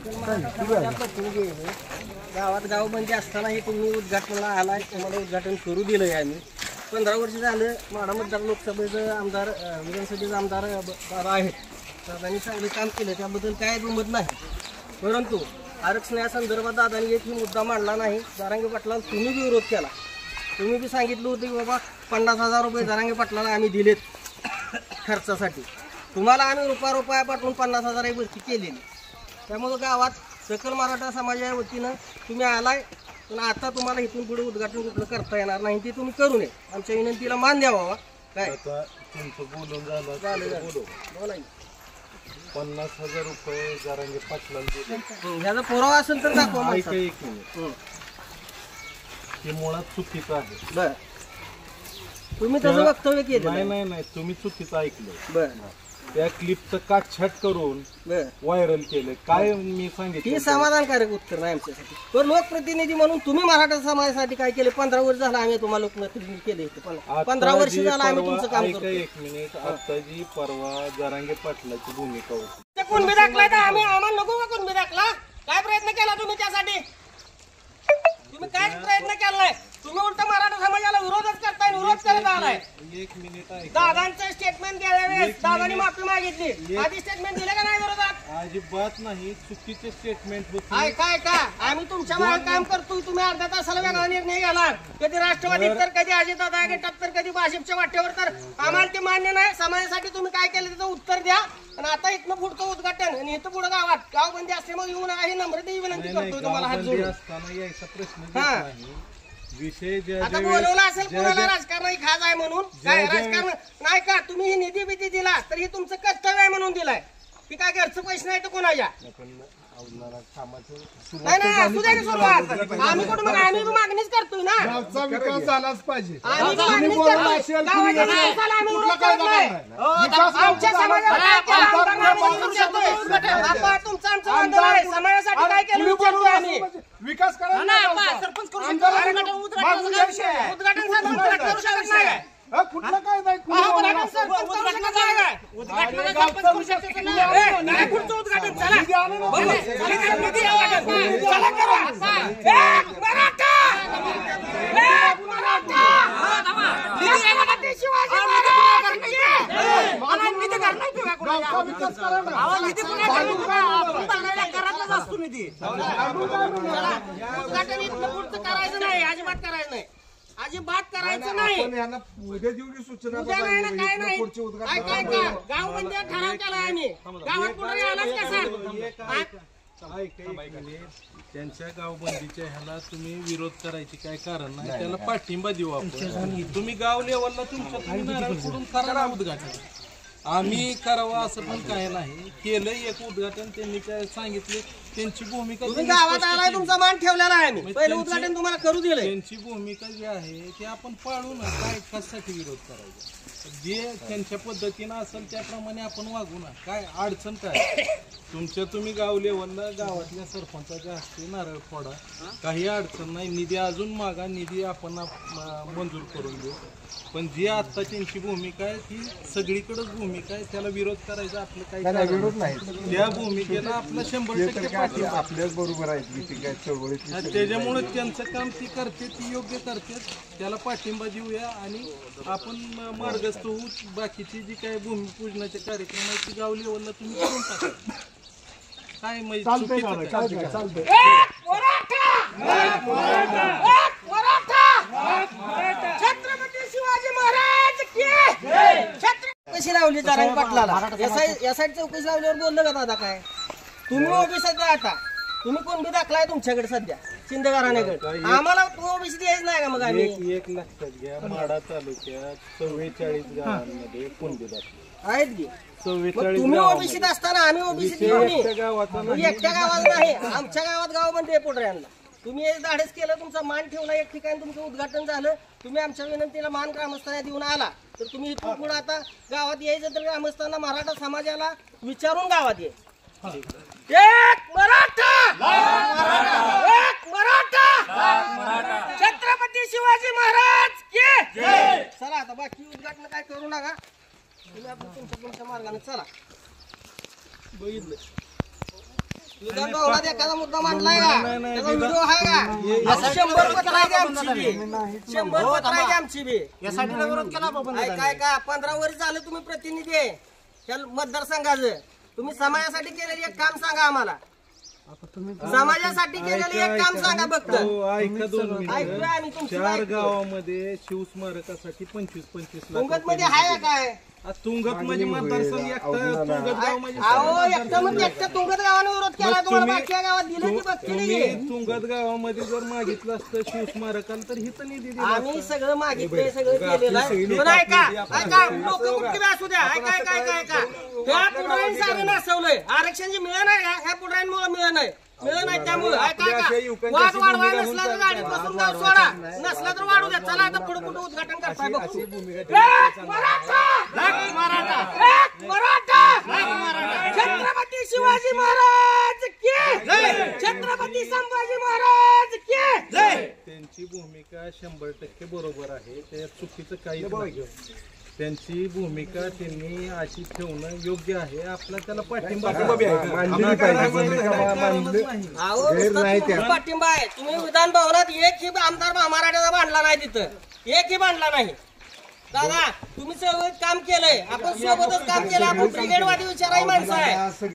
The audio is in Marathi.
गावात गावबंदी असताना हे तुम्ही उद्घाटनाला आलाय, तुम्हाला उद्घाटन करू दिलंय आम्ही. 15 वर्ष झालं माढा मतदार लोकसभेचं आमदार, विधानसभेचे आमदार बाबा आहेत. दादांनी चांगले काम केलं, त्याबद्दल काय दुमत नाही. परंतु आरक्षणासंदर्भात दादांनी एकही मुद्दा मांडला नाही. जरांगे पाटलांना तुम्ही बी विरोध केला. तुम्ही बी सांगितलं होतं की बाबा 50,000 रुपये जरांगे पाटलाला आम्ही दिलेत खर्चासाठी. तुम्हाला आम्ही रुपया पाठवून 50,000 भरती केलेली. त्यामुळे गावात सकल मराठा समाजाच्या वतीनं तुम्ही आलाय, पण आता तुम्हाला इथून पुढे उद्घाटन कुठलं करता येणार नाही. ते तुम्ही करू नये. आमच्या विनंतीला मान द्यावा. काय तुमचं बोलून झालं बोला. 50,000 रुपये जरांगे पाटलांना ह्याचा पुरावा असेल तर दाखवा. एक मिनिट, हे मुळात चुकीचं आहे. बर, तुम्ही तसं वक्तव्य केलं नाही, तुम्ही चुकीचं ऐकलं. बर, त्या क्लिपचं काटछाट करून व्हायरल केलं. काय मी सांगितलं, हे समाधानकारक उत्तर नाही आमच्यासाठी. तर लोकप्रतिनिधी म्हणून तुम्ही मराठा समाजासाठी काय केलं? 15 वर्ष झालं आम्ही तुम्हाला लोकप्रतिनिधी केले. 15 वर्ष झालं आम्ही तुमचं काम करतो. एक मिनिट, आता जी परवा जरांगे पाटलाची भूमिका होती, कुणबी दाखला तर आम्ही आम्हाला नको का कुणबी दाखला? काय प्रयत्न केला तुम्ही त्यासाठी? तुम्ही काय प्रयत्न केलाय? तुम्ही उलट मराठा समाजाला विरोधच करताय, विरोध करत आलाय. एक मिनिट आहे. दादांचं स्टेटमेंट द्यावेळेस दादांनी माफी मागितली. आधी स्टेटमेंट दिलं का नाही विरोधात? अजिबात नाही, चुकीचे स्टेटमेंट होते. काय आम्ही तुमच्या मागे काम करतोय. तुम्ही अर्ध्या तासाला वेगळा निर्णय घ्याला. कधी राष्ट्रवादीत तर कधी अजितदादा गटात तर कधी भाजपच्या वाटेवर. तर आम्हाला ते मान्य नाही. समाजासाठी तुम्ही काय केलं त्याचं उत्तर द्या. आणि आता इथनं पुढचं उद्घाटन आणि इथं पुढे गावात गावबंदी असल्यामुळे येऊन आहे नम्रतेची विनंती करतोय तुम्हाला हात जोडून. असताना यायचा प्रश्न नाही. विषय आता बोलवलं असेल कुणाला राजकारणाची खाज आहे म्हणून. काय राजकारण नाही का? तुम्ही ही निधी बिधी दिला तर हे तुमचं कर्तव्य आहे म्हणून दिलाय. की काय घरचं पैसे नाही तर कोणाच्या नाही असू द्या सुरुवात. आम्ही कुठं मग आम्ही मागणीच करतोय ना. गावचा विकास झालाच पाहिजे. आम्ही मागणीच करतोय. गावाच्या विकासाला आम्ही विरोध करत नाही. आमच्या समाजाला तुमचं आमचं आंदोलन आहे. समाजासाठी काय केलं विचारतोय आम्ही. विकास करा ना सरपंच करू शकतो. उद्घाटन झालं करू शकत नाही. कुठलं काय नाही. उद्घाटन सरपंच करू शकत नाही. उद्घाटन सरपंच करू शकत नाही. पुढचं उद्घाटन चला चला करू. एक मराठा, एक मराठा, छत्रपती शिवाजी महाराज निधी करणार किंवा गावचा विकास करा ना. निधी कुणाला घरातलाच असतो निधी. उद्घाटन इथलं पुढचं करायचं नाही. अजिबात करायचं नाही. अजिबात करायचं नाही. उद्या जेवढी सूचना उद्या नाही ना काय नाही. काय गावबंदी ठराव केला आम्ही. गावात पुढे आलाच कसा? त्यांच्या गावबंदीच्या ह्याला तुम्ही विरोध करायची काय कारण नाही. त्याला पाठिंबा देऊ आपण. तुम्ही गाव लेवलला तुमच्या नारळ फोडून करा उद्घाटन. आम्ही करावं असं पण काय नाही. केलं एक उद्घाटन. त्यांनी काय सांगितले त्यांची भूमिका. तुम्ही गावात आलाय, तुमचा मान ठेवलेला आहे. आम्ही पहिलं उद्घाटन तुम्हाला करू दिलं. त्यांची भूमिका जी आहे ते आपण पाळू ना. काय कशासाठी विरोध करायचा? जे त्यांच्या पद्धतीनं असेल त्याप्रमाणे आपण वागू ना. काय अडचण काय? तुम्ही गाव लेवलला गावातल्या सरपंचाच्या हस्ते नारळ फोडा, काही अडचण नाही. निधी अजून मागा, निधी आपण मंजूर करून देऊ. पण जी आता त्यांची भूमिका आहे ती सगळीकडेच भूमिका आहे. त्याला विरोध करायचा आपलं काही विरोध नाही. त्या भूमिकेला आपलं 100% पाठिंबा. आपल्याच बरोबर आहे. त्याच्यामुळे त्यांचं काम ती करते, ती योग्य करते. त्याला पाठिंबा देऊया आणि आपण मार्गस्थ होऊ. बाकीची जी काही भूमिपूजनाचे कार्यक्रम आहेत ती गाव लेवलला तुम्ही करून टाका. काय छत्रपती शिवाजी महाराज कशी लावली जरांगे पाटलाला? या साईड चौकशी लावल्यावर बोललं का दादा? काय तुम्ही ओबीसी आता तुम्ही कोण बी दाखलाय तुमच्याकडे सध्या शिंदे घराण्याकडे. आम्हाला ओबीसी द्यायच नाही का? मग आम्ही एक लक्षात घ्या, माढा तालुक्यात 44 गावांमध्ये कोणते दाखले आहेत की. 44 तुम्ही ओबीसीत असताना आम्ही ओबीसी एकट्या गावात नाही. आमच्या गावात गाव बंद आहे पोटऱ्यांना. तुम्ही एक धाडस केलं, तुमचा मान ठेवला एक ठिकाणी, तुमचं उद्घाटन झालं. तुम्ही आमच्या विनंतीला मान ग्रामस्थांना देऊन आला. तर तुम्ही इथून पुढे आता गावात यायचं तर ग्रामस्थांना मराठा समाजाला विचारून गावात ये. एक मराठा, एक मराठा, छत्रपती शिवाजी महाराज की. चला आता बाकी उद्घाटन काय करू नका. तुम्ही आपलं तुमच्या मार्गाने चला. बघितलं विधान भवनात एखादा मुद्दा मांडलाय का? नाही, नाही, त्याचा व्हिडिओ आहे का? अहो, 100 पत्र आहे आमची बी. 100 पत्र आहे आमची बी. यासाठी विरोध केला आपण काय काय 15 वर्ष झालं तुम्ही प्रतिनिधी आहे त्या मतदारसंघाचं. तुम्ही समाजासाठी केलेलं एक काम सांगा आम्हाला. समाजासाठी केलेलं एक काम सांगा फक्त. हो, ऐका 2 ऐकतोय मिनिटं. आम्ही तुमचं 4 ऐकतोय. गावामध्ये शिवस्मारकासाठी 25-25 लाख तुंगत मध्ये आहे का काय? आ, तुंगत म्हणजे मतदारसंघ एकटा तुंगत गाव म्हणजे अहो एकटं म्हणजे एकटं तुंगत गावाने विरोध केला मग तुम्हाला तुम्ही- बाकी गावात दिलं की बघ तुम्ही केली. तुंगत गावामध्ये जर मागितलं असतं शिवस्मारकाला तर हिथं निधी दिला आम्ही सगळं मागितलंय सगळं केलेलं आहे. पण ऐका लोक कुठली असू द्या ऐका ऐका ऐका ऐका ह्या पुढाऱ्यांनी सारं नासवलंय. आरक्षण जे मिळलं नाही का ह्या पुढाऱ्यांमुळे मिळलं नाही त्यामुळे ऐका ऐका वाद वाढवाय नसला तर गाडीत बसून गाव सोडा नसला तर वाढू द्या. चला आता पुढे कुठं उद्घाटन करताय बघू. एक मराठा एक मराठा छत्रपती शिवाजी महाराज की छत्रपती संभाजी महाराज की त्यांची भूमिका 100% बरोबर आहे. त्या चुकीचं काहीच नाही. त्यांची भूमिका त्यांनी अशी ठेवणं योग्य आहे. आपला त्याला पाठिंबा मांडली पाहिजे भूमिका मांडली. अहो नुसतं तुमचा पाठिंबा आहे. तुम्ही विधान भवनात एकही आमदार मराठ्याचा बांधला नाही तिथं एकही बांधला नाही. दादा तुम्ही सगळं काम केलंय आपण सोबतच काम केलं. आपण ब्रिगेडवादी विचाराही माणसं आहे.